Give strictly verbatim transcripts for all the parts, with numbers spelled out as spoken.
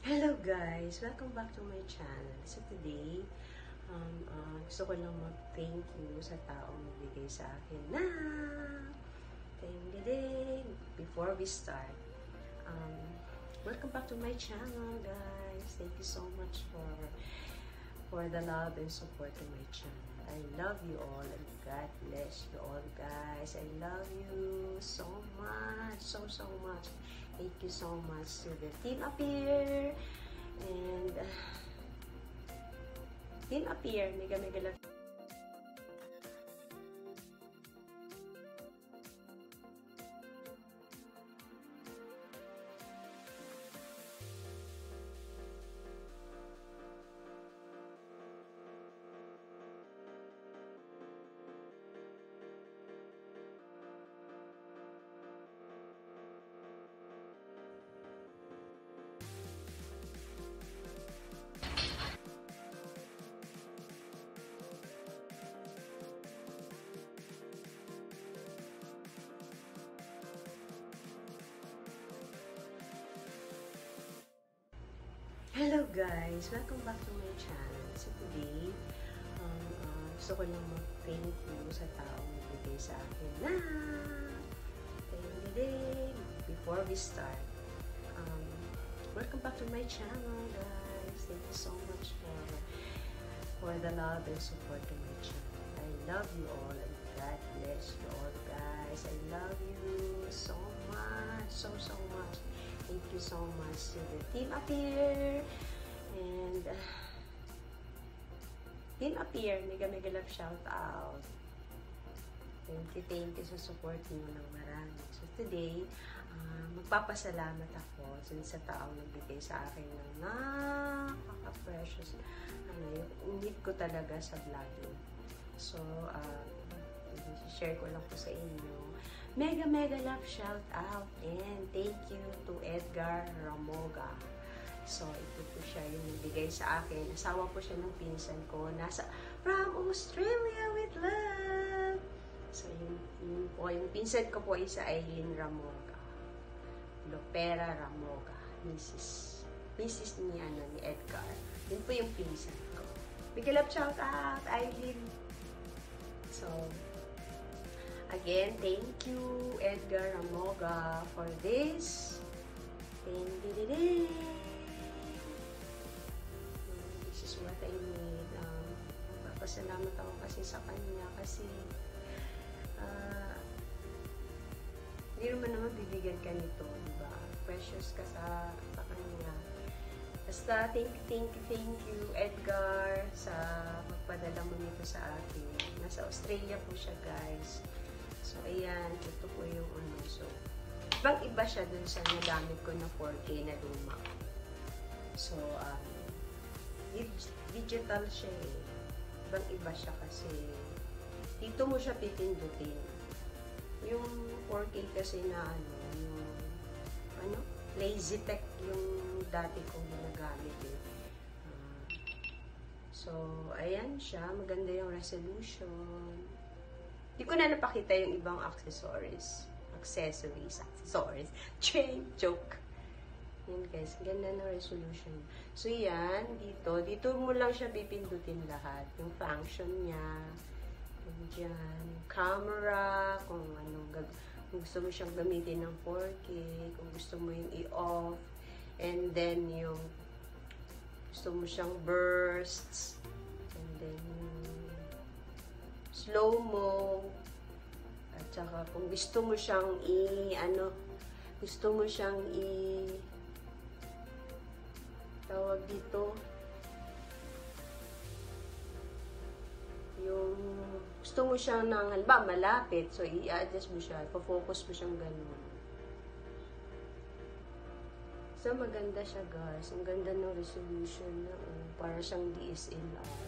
Hello guys! Welcome back to my channel. So today, um, uh, gusto ko lang mag-thank you sa taong nagbigay sa akin na ding before we start. Um, welcome back to my channel guys. Thank you so much for for the love and support to my channel. I love you all and God bless you all guys. I love you so much, so so much. Thank you so much to the team up here and uh, team up here. Mega mega love. Hello guys! Welcome back to my channel. So today, um, uh, gusto ko lang mag-thank you sa taong nagbigay sa akin na ding before we start. Um, welcome back to my channel guys. Thank you so much for for the love and support to my channel. I love you all and God bless you all guys. I love you so much, so so much. Thank you so much to the team up here and uh, team up here. Mega mega love shout out. Thank you, thank you sa support niyo ng marami. So today, uh, magpapasalamat ako sa taong nagbigay sa akin ng napaka-precious. Ano, yung need ko talaga sa vlogging. So, uh, share ko lang po sa inyo. Mega mega love shout out and thank you to Edgar Ramoga. So, ito po siya yung nagbigay sa akin. Asawa po siya ng pinsan ko. Nasa from Australia with love. So, yung, yung, po, yung pinsan ko po ay sa Eileen Ramoga. Lopera Ramoga. Missus Missus ni, ano, ni Edgar. Yun po yung pinsan ko. Mega love shout out, Eileen. So, again, thank you, Edgar Ramoga, for this. Ding, ding, ding. This is what I need. Um, Papasalamat ako kasi sa kanya kasi uh, hindi naman naman bibigyan ka nito, diba? Precious ka sa, sa kanya. Basta, thank you, thank you, thank you, Edgar, sa magpadala mo nito sa akin. Nasa Australia po siya, guys. So, ayan, ito po yung ano. So, ibang iba siya dun sa nagamit ko na four K na luma. So, um, digital siya eh. Ibang iba siya kasi dito mo siya pipindutin. Yung four K kasi na ano, yung ano, lazy tech yung dati kong ginagamit eh. Uh, so, ayan siya. Maganda yung resolution. Hindi ko na napakita yung ibang accessories. Accessories. Accessories. Chain. Joke. Yan guys. Ganda ng resolution. So yan. Dito. Dito mo lang siya pipindutin lahat. Yung function niya. Yung dyan. Camera. Kung anong gag... Kung gusto mo siyang gamitin ng four K. Kung gusto mo yung i-off. And then yung... Gusto mo siyang bursts. And then slow-mo, at saka kung gusto mo siyang i, ano, gusto mo siyang i, tawag dito, yung, gusto mo siyang nang, halimbawa, malapit, so i-adjust mo siya, i-focus mo siyang ganun. So, maganda siya, guys. Ang ganda ng resolution na, oh, para siyang D S L R.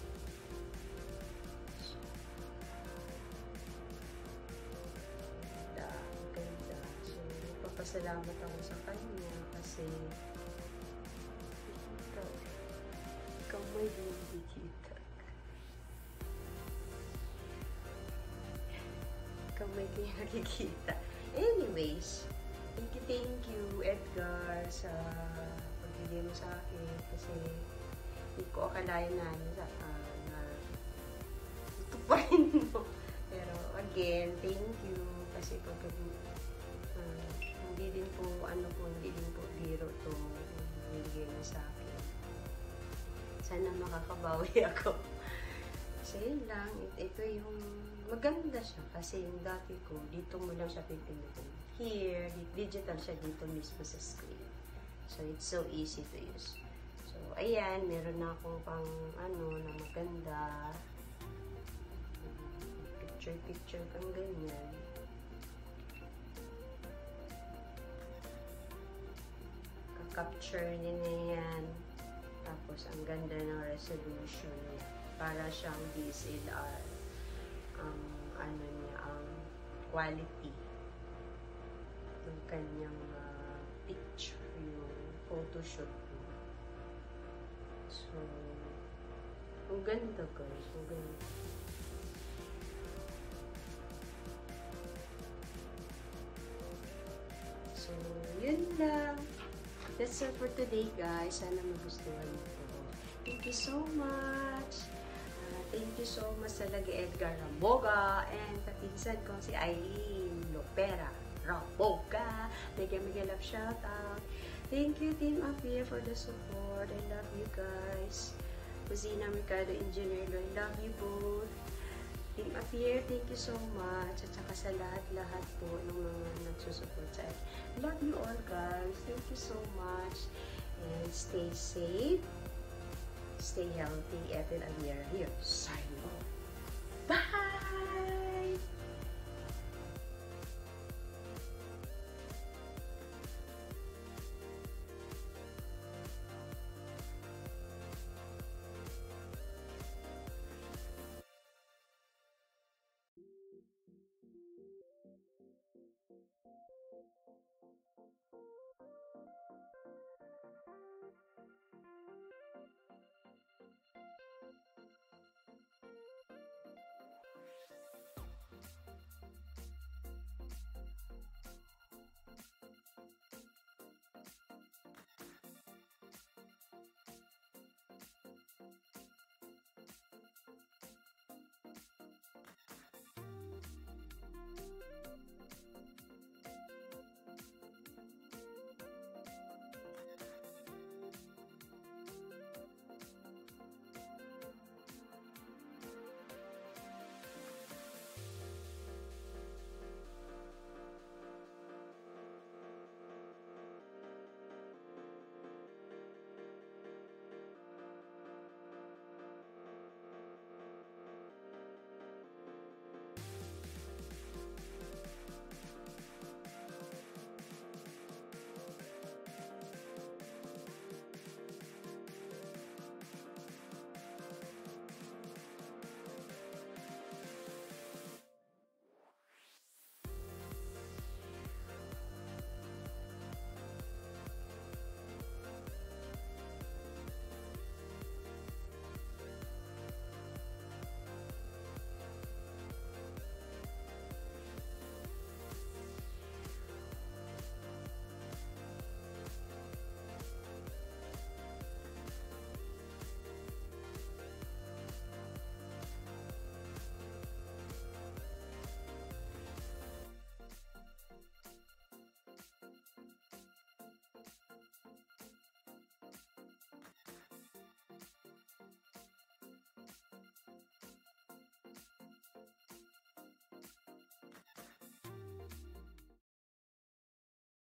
Pasalamat ako sa kanya kasi ikaw, ikaw may nakikita. Ikaw may nakikita. Anyways, thank you, thank you, Edgar, sa pagbigay mo sa akin kasi hindi ko akalain na na, uh, na ito pa rin mo. Pero again, thank you kasi pag uh, hindi din po ano po, hindi din po biro to binigay mo sa akin. Sana makakabawi ako. So, yun lang. Ito yung maganda siya kasi yung dati ko, dito mo lang siya pipindutin. Here, digital siya dito mismo sa screen. So, it's so easy to use. So, ayan, meron na akong pang ano na maganda. Picture-picture kang ganyan. Capture niya na yan. Tapos, ang ganda ng resolution niya. Para siyang D S L R. Ang, ano niya, ang quality. Yung kanyang uh, picture, yung photoshoot niya. So, ang ganda guys. Ang ganda. So, yun lang. That's all for today, guys. Sana magustuhan mo po. Thank you so much. Uh, thank you so much talaga Edgar Ramoga and kapinsan ko si Eileen Lopera Ramoga. Mega mega love shout out. Thank you, Team Apia, for the support. I love you guys. Kusina Mercado Engineer, I love you both. Team Appear, thank you so much. At saka sa lahat-lahat po ng mga nagsusupport sa akin. Love you all guys. Thank you so much. And stay safe. Stay healthy. Ethel Amir here. Signing off. Bye!